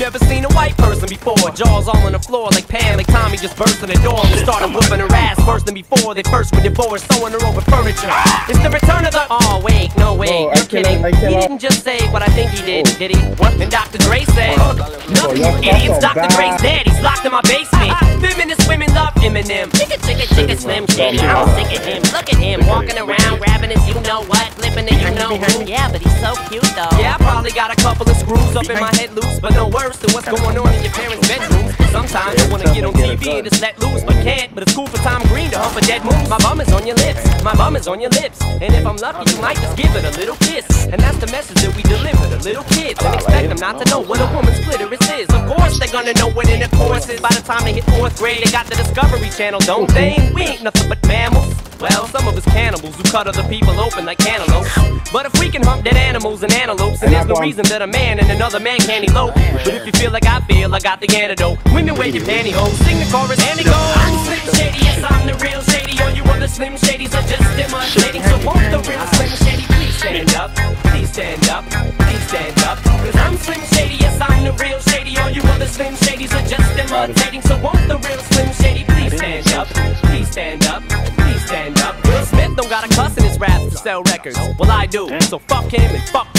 never seen a white person before. Jaws all on the floor like Pam, like Tommy just burst in the door and started whooping her ass worse than before. They first were divorced, sewing her over furniture. It's the return of the... Oh, wait, no, wait, you're kidding. He didn't just say what I think he did he? What? And Dr. Dre said, nothing, you idiots. Dr. Dre's dead, he's locked in my basement. Feminist women love Eminem. Chicka, Slim Shady, I'm sick of him. Look at him, walking around, grabbing his you-know-what, flipping it, you-know-who. Yeah, but he's so cute, though. Yeah, I probably got a couple of screws up in my head loose, but no worse than what's going on in your parents' bedrooms. Sometimes I wanna get on TV and just let loose, but can't. But it's cool for Tom Green to hump a dead moose. My bum is on your lips, my bum is on your lips. And if I'm lucky, you might just give it a little kiss. And that's the message that we deliver to little kids, and expect them not to know what a woman's clitoris is. Of course they're gonna know what intercourse is. By the time they hit 4th grade, they got the Discovery Channel, don't they? We ain't nothing but mammals. Well, some of us cannibals who cut other people open like cantaloupes. But if we can hump dead animals and antelopes, then there's no reason that a man and another man can't elope. But if you feel like I feel, I got the antidote. Women wear your pantyhose, sing the chorus and it goes. I'm Slim Shady, yes I'm the real Shady. All you other Slim Shadys are just imitating. So won't the real Slim Shady please stand up? Please stand up, please stand up. Cause I'm Slim Shady, yes I'm the real Shady. All you other Slim Shadys are just imitating. So won't the real Slim Shady please stand up? Please stand up, please stand up. Will Smith don't got a cuss in his raps to sell records. Well I do, so fuck him and fuck